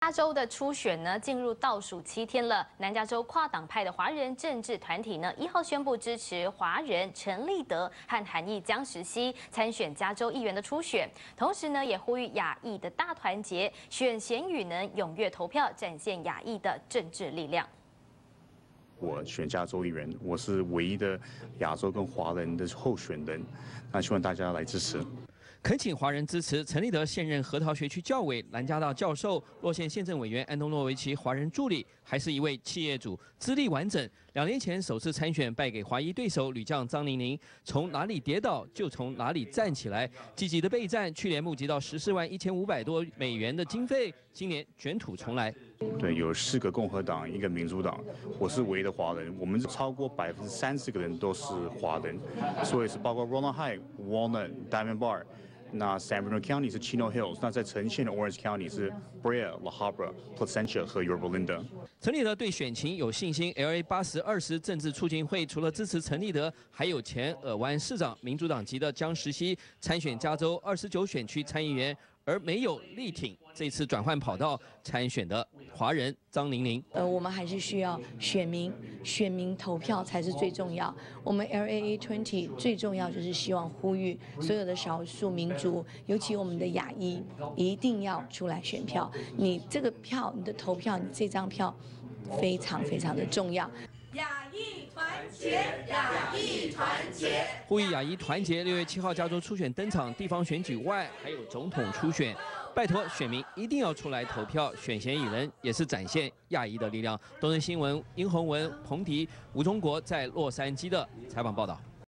加州的初选呢，进入倒数7天了。南加州跨党派的华人政治团体呢，1号宣布支持华人陈立德和韩裔江时熙参选加州议员的初选，同时呢，也呼吁亚裔的大团结，选贤与能，踊跃投票，展现亚裔的政治力量。 我选加州议员，我是唯一的亚洲跟华人的候选人，那希望大家来支持。 恳请华人支持陈立德现任核桃学区教委、南加大教授、洛县县政委员安东诺维奇华人助理，还是一位企业主，资历完整。2年前首次参选败给华裔对手女将张宁宁，从哪里跌倒就从哪里站起来，积极的备战，去年募集到14万1500多美元的经费，今年卷土重来。 对，有4个共和党，1个民主党，我是唯一的华人，我们超过30%的人都是华人，所以是包括 Roland Heights、Walnut、Diamond Bar。 那 San Bernardino County 是 Chino Hills， 那在城县的 Orange County 是 Brea、La Habra、Placentia 和 Yorba Linda。 陈立德对选情有信心。LA 80-20政治促进会除了支持陈立德，还有前尔湾市长民主党籍的江时熙参选加州29选区参议员，而没有力挺这次转换跑道参选的华人张宁宁。 我们还是需要选民投票才是最重要。我们 LAA20 最重要就是希望呼吁所有的少数民族，尤其我们的亚裔，一定要出来选票。你这个票，你的投票，你这张票，非常非常的重要。 亚裔团结，亚裔团结， 呼吁亚裔团结。6月7号加州初选登场，地方选举外还有总统初选，拜托选民一定要出来投票，选贤与能，也是展现亚裔的力量。东森新闻殷宏文、彭迪、吴中国在洛杉矶的采访报道。